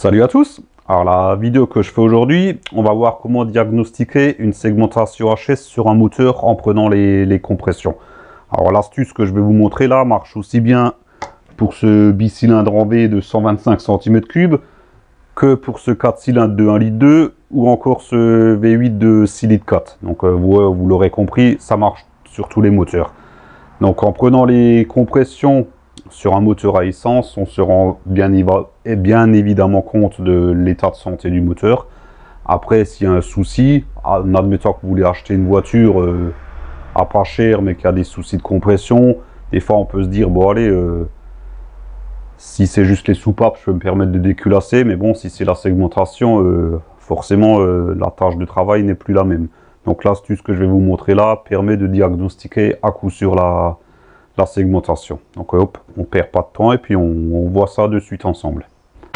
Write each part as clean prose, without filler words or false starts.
Salut à tous. Alors la vidéo que je fais aujourd'hui, on va voir comment diagnostiquer une segmentation HS sur un moteur en prenant les compressions. Alors l'astuce que je vais vous montrer là marche aussi bien pour ce bicylindre en V de 125 cm3 que pour ce 4 cylindres de 1,2 litre ou encore ce V8 de 6,4 litres. Donc vous l'aurez compris, ça marche sur tous les moteurs. Donc en prenant les compressions sur un moteur à essence, on se rend bien évidemment compte de l'état de santé du moteur. Après, s'il y a un souci, en admettant que vous voulez acheter une voiture à pas cher, mais qu'il y a des soucis de compression, des fois on peut se dire, bon allez, si c'est juste les soupapes, je peux me permettre de déculasser, mais bon, si c'est la segmentation, forcément, la tâche de travail n'est plus la même. Donc l'astuce que je vais vous montrer là permet de diagnostiquer à coup sûr la segmentation. Donc hop, on perd pas de temps et puis on voit ça de suite ensemble.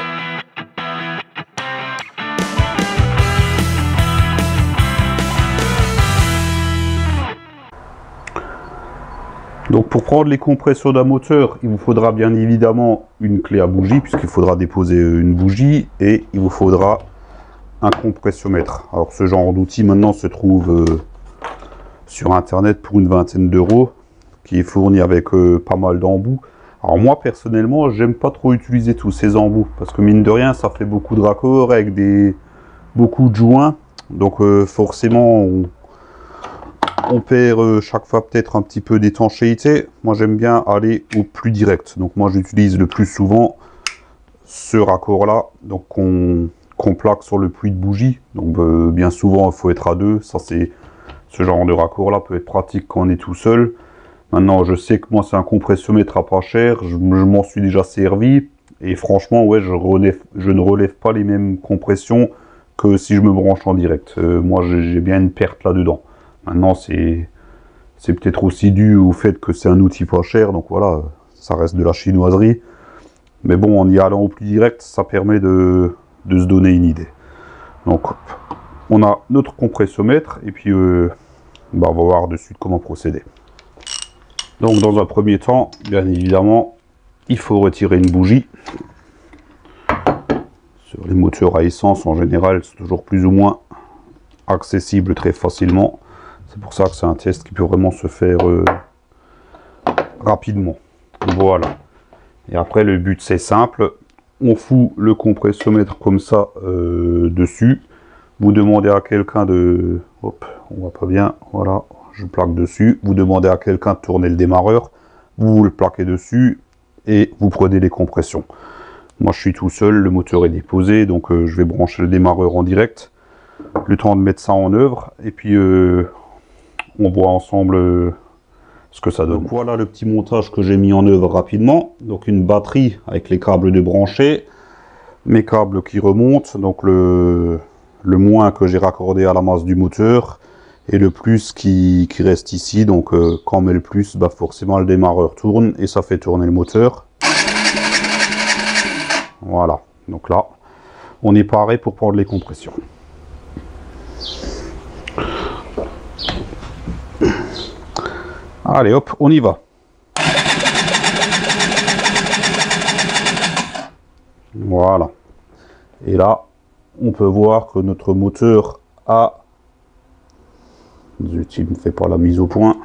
Donc pour prendre les compressions d'un moteur, il vous faudra bien évidemment une clé à bougie, puisqu'il faudra déposer une bougie, et il vous faudra un compressiomètre. Alors ce genre d'outil maintenant se trouve sur internet pour une vingtaine d'euros, qui est fourni avec pas mal d'embouts. Alors moi personnellement, j'aime pas trop utiliser tous ces embouts, parce que mine de rien ça fait beaucoup de raccords avec beaucoup de joints, donc forcément on perd chaque fois peut-être un petit peu d'étanchéité. Moi j'aime bien aller au plus direct, donc moi j'utilise le plus souvent ce raccord là, donc qu'on plaque sur le puits de bougie. Donc bien souvent il faut être à deux. Ça, c'est ce genre de raccord là peut être pratique quand on est tout seul. Maintenant je sais que moi c'est un compressiomètre à pas cher, je m'en suis déjà servi et franchement ouais, je ne relève pas les mêmes compressions que si je me branche en direct. Moi j'ai bien une perte là dedans. Maintenant c'est peut-être aussi dû au fait que c'est un outil pas cher, donc voilà, ça reste de la chinoiserie. Mais bon, en y allant au plus direct, ça permet de se donner une idée. Donc on a notre compressiomètre et puis on va voir de suite comment procéder. Donc dans un premier temps, bien évidemment, il faut retirer une bougie. Sur les moteurs à essence en général, c'est toujours plus ou moins accessible très facilement. C'est pour ça que c'est un test qui peut vraiment se faire rapidement. Voilà. Et après le but c'est simple, on fout le compressiomètre comme ça dessus. Vous demandez à quelqu'un de... Hop, on voit pas bien, voilà, je plaque dessus. Vous demandez à quelqu'un de tourner le démarreur, vous le plaquez dessus et vous prenez les compressions. Moi je suis tout seul, le moteur est déposé, donc je vais brancher le démarreur en direct. Le temps de mettre ça en œuvre et puis on voit ensemble ce que ça donne. Donc voilà le petit montage que j'ai mis en œuvre rapidement. Donc une batterie avec les câbles de branché, mes câbles qui remontent, donc le moins que j'ai raccordé à la masse du moteur et le plus qui reste ici. Donc quand on met le plus, bah forcément le démarreur tourne et ça fait tourner le moteur. Voilà, donc là on est paré pour prendre les compressions. Allez hop, on y va. Voilà. Et là, on peut voir que notre moteur a... Zut, il ne me fait pas la mise au point.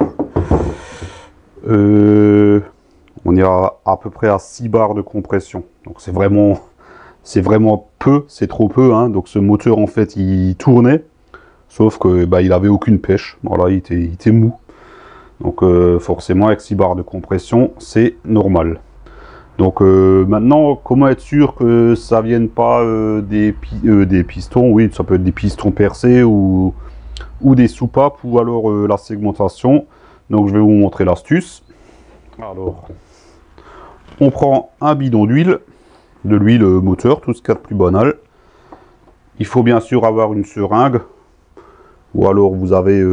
On est à peu près à 6 bars de compression. Donc c'est vraiment peu, c'est trop peu. Hein. Donc ce moteur, en fait, il tournait. Sauf que bah, il avait aucune pêche. Voilà, il était mou. Donc forcément avec 6 barres de compression, c'est normal. Donc maintenant, comment être sûr que ça vienne pas des pistons? Oui, ça peut être des pistons percés ou des soupapes ou alors la segmentation. Donc je vais vous montrer l'astuce. Alors, on prend un bidon d'huile, de l'huile moteur, tout ce qu'il y a de plus banal. Il faut bien sûr avoir une seringue ou alors vous avez...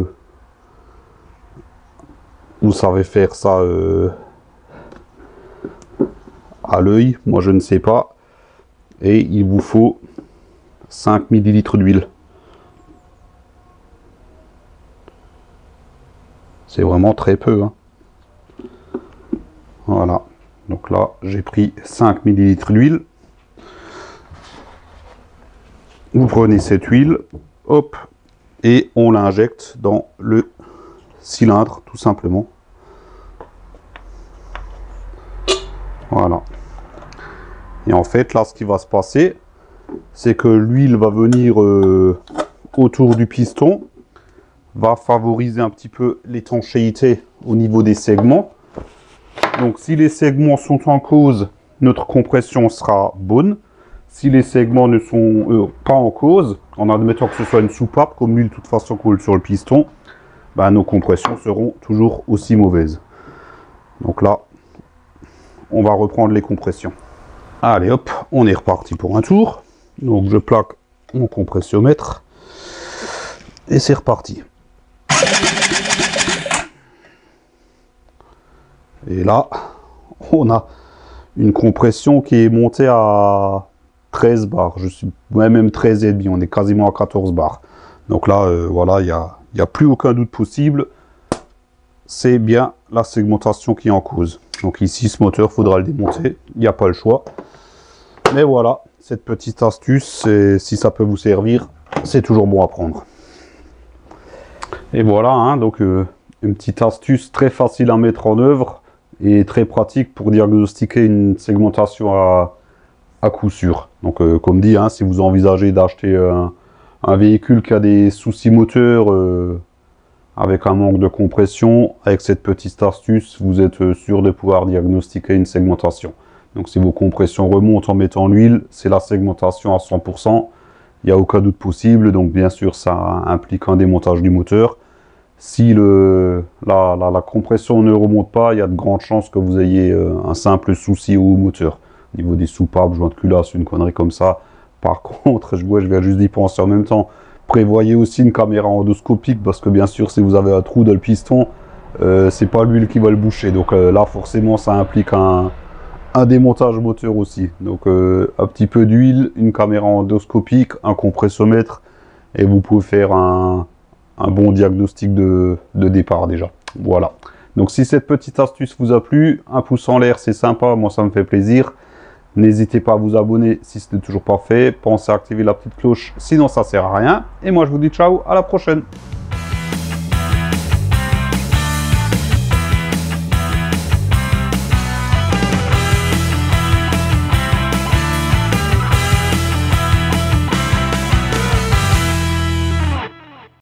vous savez faire ça à l'œil, moi je ne sais pas. Et il vous faut 5 ml d'huile. C'est vraiment très peu. Hein. Voilà. Donc là, j'ai pris 5 ml d'huile. Vous prenez cette huile, hop, et on l'injecte dans le cylindre, tout simplement. Voilà. Et en fait, là, ce qui va se passer, c'est que l'huile va venir autour du piston, va favoriser un petit peu l'étanchéité au niveau des segments. Donc, si les segments sont en cause, notre compression sera bonne. Si les segments ne sont pas en cause, en admettant que ce soit une soupape, comme l'huile de toute façon coule sur le piston, ben, nos compressions seront toujours aussi mauvaises. Donc là, on va reprendre les compressions. Allez hop, on est reparti pour un tour. Donc je plaque mon compressiomètre et c'est reparti. Et là, on a une compression qui est montée à 13 bars. Je suis même 13,5, on est quasiment à 14 bars. Donc là, voilà, il n'y a plus aucun doute possible. C'est bien la segmentation qui est en cause. Donc ici, ce moteur, il faudra le démonter. Il n'y a pas le choix. Mais voilà, cette petite astuce, si ça peut vous servir, c'est toujours bon à prendre. Et voilà, hein, donc une petite astuce très facile à mettre en œuvre et très pratique pour diagnostiquer une segmentation à coup sûr. Donc comme dit, hein, si vous envisagez d'acheter un véhicule qui a des soucis moteurs avec un manque de compression, avec cette petite astuce, vous êtes sûr de pouvoir diagnostiquer une segmentation. Donc si vos compressions remontent en mettant l'huile, c'est la segmentation à 100%. Il n'y a aucun doute possible. Donc bien sûr, ça implique un démontage du moteur. Si la compression ne remonte pas, il y a de grandes chances que vous ayez un simple souci au moteur. Au niveau des soupapes, joints de culasse, une connerie comme ça. Par contre, je viens juste d'y penser en même temps. Prévoyez aussi une caméra endoscopique parce que bien sûr, si vous avez un trou dans le piston, c'est pas l'huile qui va le boucher. Donc là, forcément, ça implique un démontage moteur aussi. Donc un petit peu d'huile, une caméra endoscopique, un compressomètre et vous pouvez faire un bon diagnostic de départ déjà. Voilà. Donc si cette petite astuce vous a plu, un pouce en l'air, c'est sympa, moi ça me fait plaisir. N'hésitez pas à vous abonner si ce n'est toujours pas fait. Pensez à activer la petite cloche, sinon ça sert à rien. Et moi je vous dis ciao, à la prochaine.